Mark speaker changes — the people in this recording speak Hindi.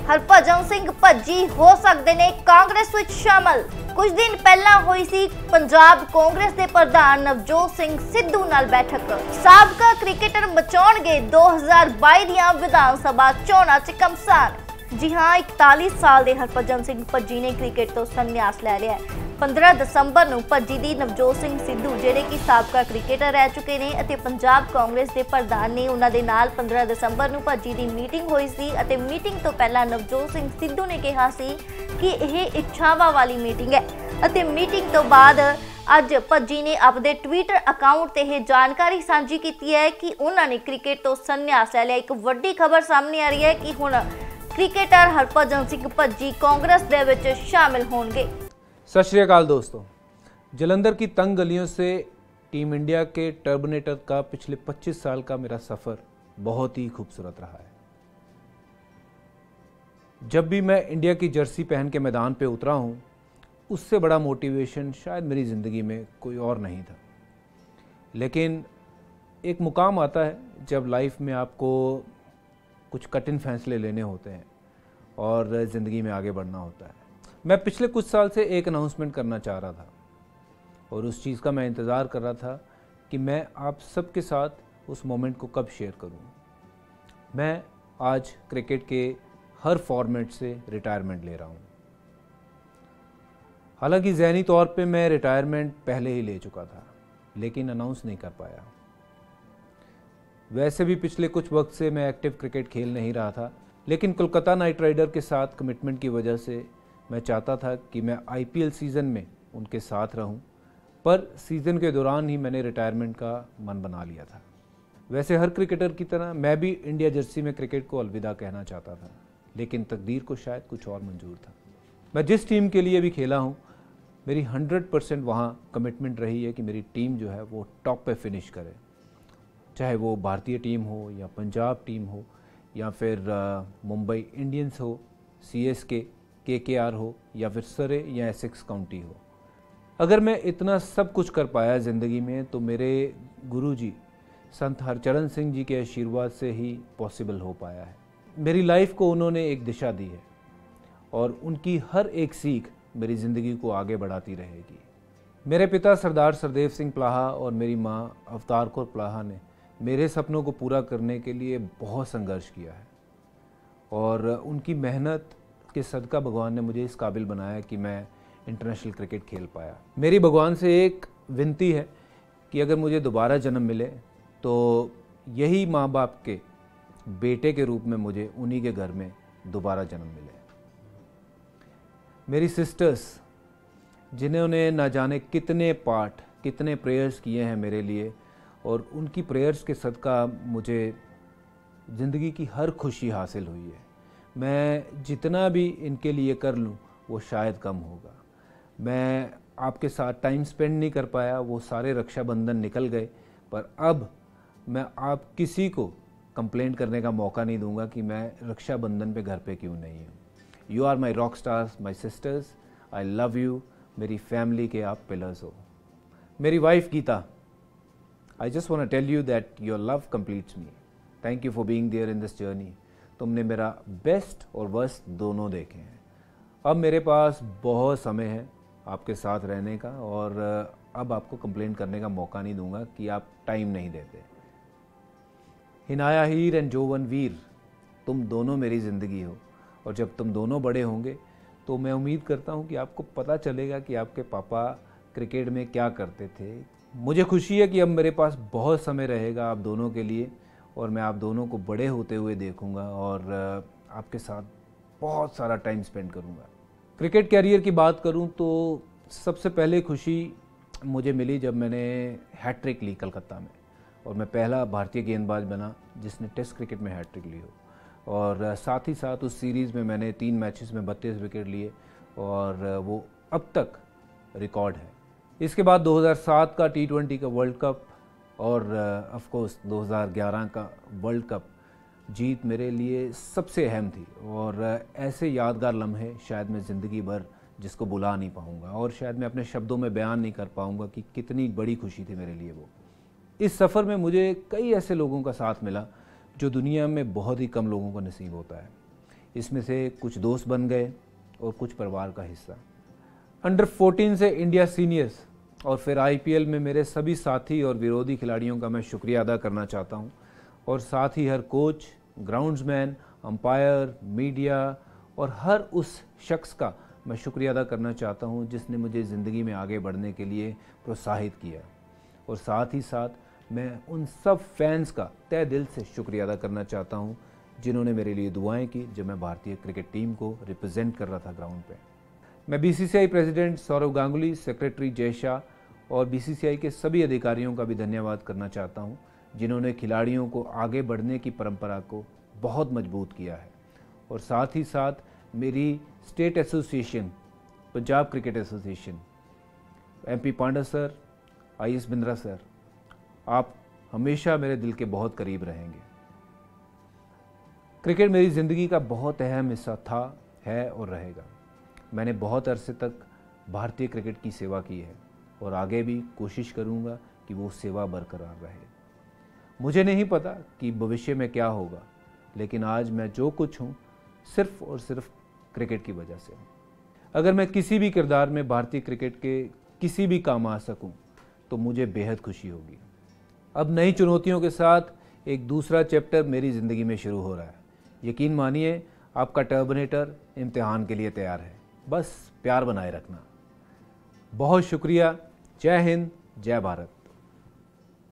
Speaker 1: ਹਰਭਜਨ ਸਿੰਘ ਭੱਜੀ ਹੋ ਸਕਦੇ ਨੇ ਕਾਂਗਰਸ ਵਿੱਚ ਸ਼ਾਮਲ। ਕੁਝ ਦਿਨ ਪਹਿਲਾਂ ਹੋਈ ਸੀ ਪੰਜਾਬ ਕਾਂਗਰਸ ਦੇ ਪ੍ਰਧਾਨ ਨਵਜੋਤ ਸਿੰਘ ਸਿੱਧੂ ਨਾਲ ਬੈਠਕ। ਸਾਬਕਾ ਕ੍ਰਿਕਟਰ ਮਚਾਉਣਗੇ 2022 ਦੀਆਂ ਵਿਧਾਨ ਸਭਾ ਚੋਣਾਂ 'ਚ ਘਮਸਾਨ। जी हाँ, 41 साल के हरभजन सिंह भज्जी ने क्रिकेट तो संन्यास लै लिया। 15 दसंबर ਨੂੰ ਭੱਜੀ ਦੀ ਨਵਜੋਤ ਸਿੰਘ ਸਿੱਧੂ ਜਿਹੜੇ ਕਿ ਸਾਬਕਾ ਕ੍ਰਿਕਟਰ ਰਹਿ ਚੁੱਕੇ ਨੇ ਅਤੇ ਪੰਜਾਬ ਕਾਂਗਰਸ ਦੇ ਪ੍ਰਧਾਨ ਨੇ, ਉਹਨਾਂ ਦੇ ਨਾਲ 15 ਦਸੰਬਰ ਨੂੰ ਭੱਜੀ ਦੀ ਮੀਟਿੰਗ ਹੋਈ ਸੀ ਅਤੇ ਮੀਟਿੰਗ ਤੋਂ ਪਹਿਲਾਂ ਨਵਜੋਤ ਸਿੰਘ ਸਿੱਧੂ ਨੇ ਕਿਹਾ ਸੀ ਕਿ ਇਹ ਇੱਛਾਵਾਂ ਵਾਲੀ ਮੀਟਿੰਗ ਹੈ ਅਤੇ ਮੀਟਿੰਗ ਤੋਂ ਬਾਅਦ ਅੱਜ ਭੱਜੀ ਨੇ ਆਪਣੇ ਟਵਿੱਟਰ ਅਕਾਊਂਟ ਤੇ ਇਹ ਜਾਣਕਾਰੀ ਸਾਂਝੀ ਕੀਤੀ ਹੈ ਕਿ ਉਹਨਾਂ ਨੇ ਕ੍ਰਿਕਟ ਤੋਂ ਸੰਨਿਆਸ ਲੈ ਲਿਆ। ਇੱਕ ਵੱਡੀ ਖਬਰ ਸਾਹਮਣੇ ਆ ਰਹੀ ਹੈ ਕਿ ਹੁਣ क्रिकेटर हरभजन सिंह भज्जी कांग्रेस दे विच शामिल होंगे।
Speaker 2: सत श्री अकाल दोस्तों, जलंधर की तंग गलियों से टीम इंडिया के टर्मिनेटर का पिछले 25 साल का मेरा सफ़र बहुत ही खूबसूरत रहा है। जब भी मैं इंडिया की जर्सी पहन के मैदान पे उतरा हूँ, उससे बड़ा मोटिवेशन शायद मेरी ज़िंदगी में कोई और नहीं था। लेकिन एक मुकाम आता है जब लाइफ में आपको कुछ कठिन फैसले लेने होते हैं और ज़िंदगी में आगे बढ़ना होता है। मैं पिछले कुछ साल से एक अनाउंसमेंट करना चाह रहा था और उस चीज़ का मैं इंतज़ार कर रहा था कि मैं आप सबके साथ उस मोमेंट को कब शेयर करूं। मैं आज क्रिकेट के हर फॉर्मेट से रिटायरमेंट ले रहा हूं। हालांकि ज़हनी तौर पे मैं रिटायरमेंट पहले ही ले चुका था, लेकिन अनाउंस नहीं कर पाया। वैसे भी पिछले कुछ वक्त से मैं एक्टिव क्रिकेट खेल नहीं रहा था, लेकिन कोलकाता नाइट राइडर के साथ कमिटमेंट की वजह से मैं चाहता था कि मैं आईपीएल सीज़न में उनके साथ रहूं, पर सीज़न के दौरान ही मैंने रिटायरमेंट का मन बना लिया था। वैसे हर क्रिकेटर की तरह मैं भी इंडिया जर्सी में क्रिकेट को अलविदा कहना चाहता था, लेकिन तकदीर को शायद कुछ और मंजूर था। मैं जिस टीम के लिए भी खेला हूँ, मेरी 100% वहाँ कमिटमेंट रही है कि मेरी टीम जो है वो टॉप पे फिनिश करे, चाहे वो भारतीय टीम हो या पंजाब टीम हो या फिर मुंबई इंडियंस हो, सीएसके, केकेआर हो या फिर सरे या एसेक्स काउंटी हो। अगर मैं इतना सब कुछ कर पाया ज़िंदगी में तो मेरे गुरुजी संत हरचरण सिंह जी के आशीर्वाद से ही पॉसिबल हो पाया है। मेरी लाइफ को उन्होंने एक दिशा दी है और उनकी हर एक सीख मेरी ज़िंदगी को आगे बढ़ाती रहेगी। मेरे पिता सरदार सरदेव सिंह प्लाहा और मेरी माँ अवतार कौर प्लाहा ने मेरे सपनों को पूरा करने के लिए बहुत संघर्ष किया है और उनकी मेहनत के सदका भगवान ने मुझे इस काबिल बनाया कि मैं इंटरनेशनल क्रिकेट खेल पाया। मेरी भगवान से एक विनती है कि अगर मुझे दोबारा जन्म मिले तो यही माँ बाप के बेटे के रूप में मुझे उन्हीं के घर में दोबारा जन्म मिले। मेरी सिस्टर्स, जिन्होंने ना जाने कितने पाठ, कितने प्रेयर्स किए हैं मेरे लिए, और उनकी प्रेयर्स के सदका मुझे ज़िंदगी की हर खुशी हासिल हुई है। मैं जितना भी इनके लिए कर लूँ वो शायद कम होगा। मैं आपके साथ टाइम स्पेंड नहीं कर पाया, वो सारे रक्षाबंधन निकल गए, पर अब मैं आप किसी को कंप्लेंट करने का मौका नहीं दूंगा कि मैं रक्षाबंधन पे घर पे क्यों नहीं हूँ। You are my rock stars, my sisters, I love you. मेरी फैमिली के आप पिलर्स हो। मेरी wife Geeta, I just want to tell you that your love completes me. Thank you for being there in this journey. तुमने मेरा बेस्ट और वर्स्ट दोनों देखे हैं। अब मेरे पास बहुत समय है आपके साथ रहने का और अब आपको कंप्लेंट करने का मौका नहीं दूंगा कि आप टाइम नहीं देते। हिनाया हीर एंड जोवन वीर, तुम दोनों मेरी ज़िंदगी हो और जब तुम दोनों बड़े होंगे तो मैं उम्मीद करता हूँ कि आपको पता चलेगा कि आपके पापा क्रिकेट में क्या करते थे। मुझे खुशी है कि अब मेरे पास बहुत समय रहेगा आप दोनों के लिए और मैं आप दोनों को बड़े होते हुए देखूंगा और आपके साथ बहुत सारा टाइम स्पेंड करूंगा। क्रिकेट कैरियर की बात करूं तो सबसे पहले खुशी मुझे मिली जब मैंने हैट्रिक ली कलकत्ता में और मैं पहला भारतीय गेंदबाज बना जिसने टेस्ट क्रिकेट में हैट्रिक ली हो। और साथ ही साथ उस सीरीज़ में मैंने 3 मैचेस में 32 विकेट लिए और वो अब तक रिकॉर्ड है। इसके बाद 2007 का T20 का वर्ल्ड कप और ऑफ कोर्स 2011 का वर्ल्ड कप जीत मेरे लिए सबसे अहम थी और ऐसे यादगार लम्हे शायद मैं ज़िंदगी भर जिसको भुला नहीं पाऊँगा और शायद मैं अपने शब्दों में बयान नहीं कर पाऊँगा कि कितनी बड़ी खुशी थी मेरे लिए वो। इस सफ़र में मुझे कई ऐसे लोगों का साथ मिला जो दुनिया में बहुत ही कम लोगों को नसीब होता है। इसमें से कुछ दोस्त बन गए और कुछ परिवार का हिस्सा। अंडर 14 से इंडिया सीनियर्स और फिर IPL में मेरे सभी साथी और विरोधी खिलाड़ियों का मैं शुक्रिया अदा करना चाहता हूं, और साथ ही हर कोच, ग्राउंड्समैन, अंपायर, मीडिया और हर उस शख्स का मैं शुक्रिया अदा करना चाहता हूं जिसने मुझे ज़िंदगी में आगे बढ़ने के लिए प्रोत्साहित किया। और साथ ही साथ मैं उन सब फैंस का तहे दिल से शुक्रिया अदा करना चाहता हूं जिन्होंने मेरे लिए दुआएं की जब मैं भारतीय क्रिकेट टीम को रिप्रेजेंट कर रहा था ग्राउंड पे। मैं BCCI president Sourav Ganguly, secretary Jay Shah और BCCI के सभी अधिकारियों का भी धन्यवाद करना चाहता हूं जिन्होंने खिलाड़ियों को आगे बढ़ने की परंपरा को बहुत मजबूत किया है। और साथ ही साथ मेरी state association, Punjab cricket association, MP Pandove sir, IS Bindra sir, आप हमेशा मेरे दिल के बहुत करीब रहेंगे। क्रिकेट मेरी ज़िंदगी का बहुत अहम हिस्सा था, है और रहेगा। मैंने बहुत अरसे तक भारतीय क्रिकेट की सेवा की है और आगे भी कोशिश करूंगा कि वो सेवा बरकरार रहे। मुझे नहीं पता कि भविष्य में क्या होगा, लेकिन आज मैं जो कुछ हूँ सिर्फ और सिर्फ क्रिकेट की वजह से हूँ। अगर मैं किसी भी किरदार में भारतीय क्रिकेट के किसी भी काम आ सकूँ तो मुझे बेहद खुशी होगी। अब नई चुनौतियों के साथ एक दूसरा चैप्टर मेरी ज़िंदगी में शुरू हो रहा है। यकीन मानिए, आपका टर्मिनेटर इम्तिहान के लिए तैयार है, बस प्यार बनाए रखना। बहुत शुक्रिया। जय हिंद, जय भारत।